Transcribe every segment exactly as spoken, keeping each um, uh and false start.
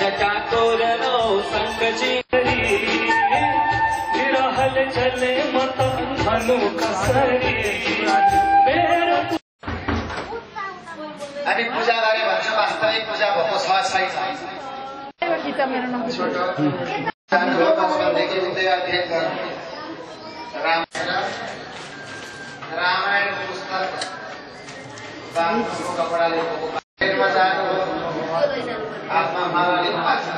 टाकोरनो संकजी विरहल चले मत धनु कसरी मेरो हामी पूजा गरे भन्छ वास्तविक पूजा भएको छ छैन छोटो जानुभयो बचपनदेखि उठ्दै अध्ययन गर्नु रामायण पुस्तक बाबुको कपडाले बोकेरमा जानुभयो हातमा मालाले भाषण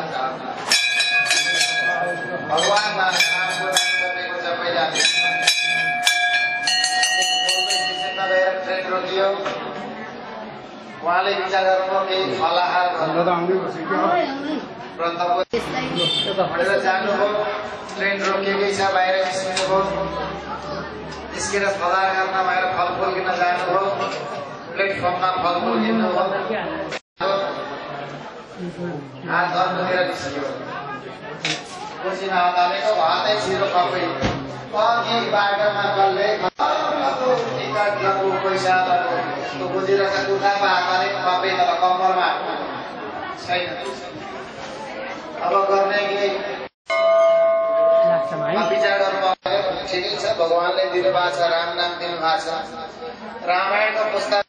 भगवानमा रामको नाम गर्नेको जपै जाने नभएर ट्रेन रोकियो उहाँले विचार गर्नुभयो केही फलाहार भनेर जानुभयो ट्रेन रोकिएकै छ बाहिर निस्किनुभयो निस्केर फलाहार गर्न बाहिर फलफुल किन्न जानुभयो प्लेटफर्ममा फलफुल किन्नुभयो हात धर्नुतिर निस्कियो कोसिना हालेको हातै छिरो कपै अघि बाटोमा कसले टिकट लगु पैसा लगु त्यो बुझिरहेछ कुर्तामा हात हालेको कपै तर कम्मरमा छैन अब गर्ने कि विचार गर्नु ठिकै छ भगवानले दिनुभएको छ राम नाम दिनुभएको छ रामायणको पुस्तक